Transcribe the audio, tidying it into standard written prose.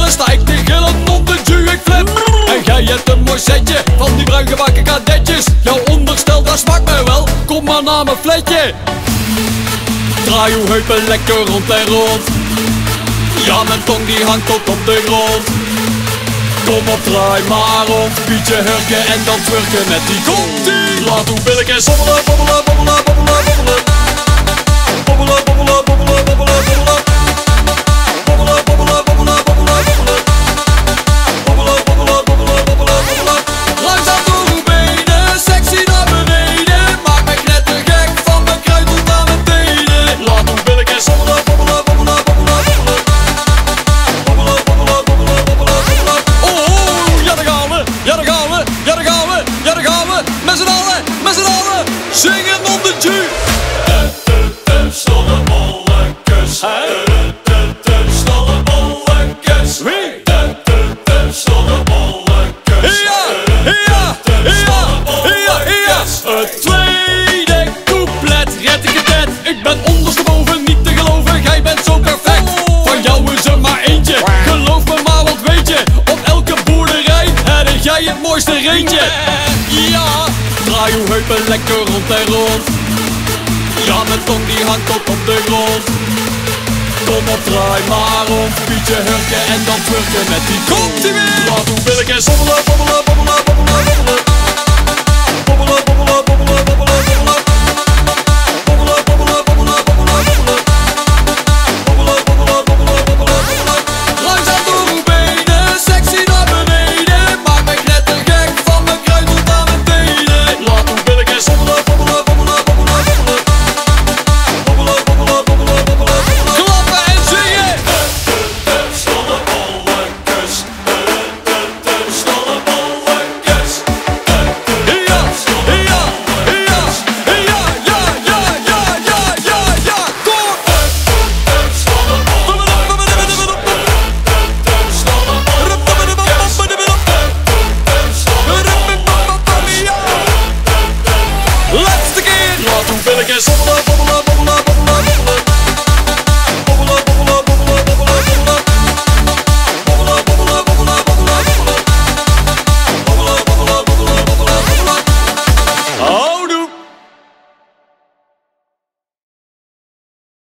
wandelen sta ik te gillen onder ik flip. En jij hebt een mooi setje van die bruin gebakken kadetjes. Jouw onderstel dat smaakt mij wel, kom maar naar mijn fletje. Draai uw heupen lekker rond en rond. Ja, mijn tong die hangt tot op de grond. Kom op, draai maar om, bied je hurken en dan twerken met die komt-ie. Laat uw billetjes bobbelen, bobbelen, bobbelen, bobbelen, bobbelen. Bobbelen, bobbelen, bobbelen, bobbelen, bobbelen. Bobbelen, bobbelen, bobbelen, bobbelen, bobbelen. Bobbelen, bobbelen, bobbelen, bobbelen, bobbelen. Langzaam door uw benen, sexy naar beneden. Maak mij knettergek van mijn kruid tot aan mijn tenen. Laat uw billetjes bobbelen, bobbelen, bobbelen, bobbelen, bobbelen. Bobbelen, bobbelen, bobbelen, bobbelen, bobbelen. Oh, ja daar gaan we, ja daar gaan we, ja daar gaan we, ja daar gaan we. Met z'n allen, met z'n allen. Zingen onder G. Stollebolletjes. Stollebolletjes. Wie? Stollebolletjes. Ja, ja, ja, ja, ja. Het tweede couplet red ik het net. Ik ben ondersteboven niet te geloven, jij bent zo perfect. Van jou is er maar eentje, geloof me maar, wat weet je. Op elke boerderij heb jij het mooiste reentje. Ja, draai uw heupen lekker rond en rond. Ja, mijn tong die hangt tot op de grond. Kom op, draai maar om, bied je hurken en dan twerken met die komt-ie weer. Laat uw billetjes bobbelen, bobbelen, bobbelen, bobbelen, bobbelen. Bobbelen, bobbelen, bobbelen.